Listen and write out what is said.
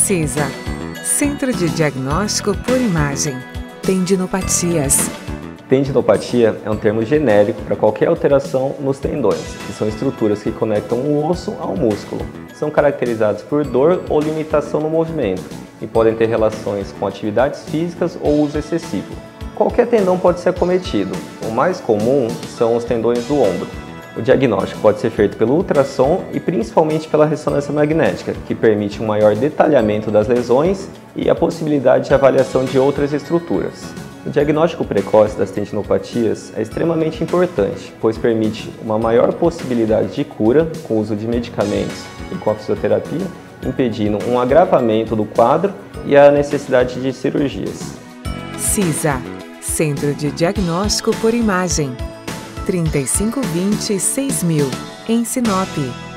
CISA, Centro de Diagnóstico por Imagem. Tendinopatias. Tendinopatia é um termo genérico para qualquer alteração nos tendões, que são estruturas que conectam o osso ao músculo. São caracterizados por dor ou limitação no movimento e podem ter relações com atividades físicas ou uso excessivo. Qualquer tendão pode ser acometido. O mais comum são os tendões do ombro. O diagnóstico pode ser feito pelo ultrassom e principalmente pela ressonância magnética, que permite um maior detalhamento das lesões e a possibilidade de avaliação de outras estruturas. O diagnóstico precoce das tendinopatias é extremamente importante, pois permite uma maior possibilidade de cura com o uso de medicamentos e com a fisioterapia, impedindo um agravamento do quadro e a necessidade de cirurgias. CISA, Centro de Diagnóstico por Imagem. 3520-6000, em Sinop.